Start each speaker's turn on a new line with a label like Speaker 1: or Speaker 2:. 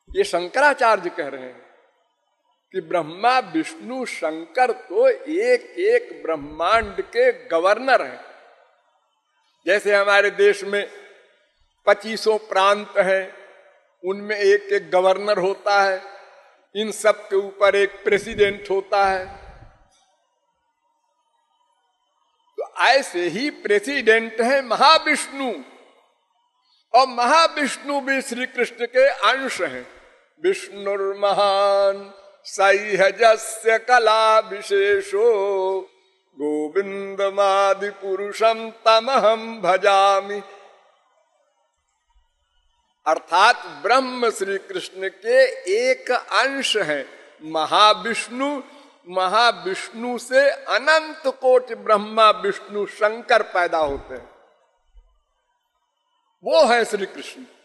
Speaker 1: ये शंकराचार्य कह रहे हैं कि ब्रह्मा विष्णु शंकर तो एक एक ब्रह्मांड के गवर्नर हैं। जैसे हमारे देश में 25 प्रांत हैं, उनमें एक एक गवर्नर होता है, इन सब के ऊपर एक प्रेसिडेंट होता है। तो ऐसे ही प्रेसिडेंट है महाविष्णु, और महाविष्णु भी श्री कृष्ण के अंश हैं। विष्णुर्महान सह्यजस्य कला विशेषो गोविंदमादि पुरुषम तमहम भजामि। अर्थात ब्रह्म श्री कृष्ण के एक अंश है महाविष्णु। महाविष्णु से अनंत कोटि ब्रह्मा विष्णु शंकर पैदा होते हैं, वो है श्री कृष्ण।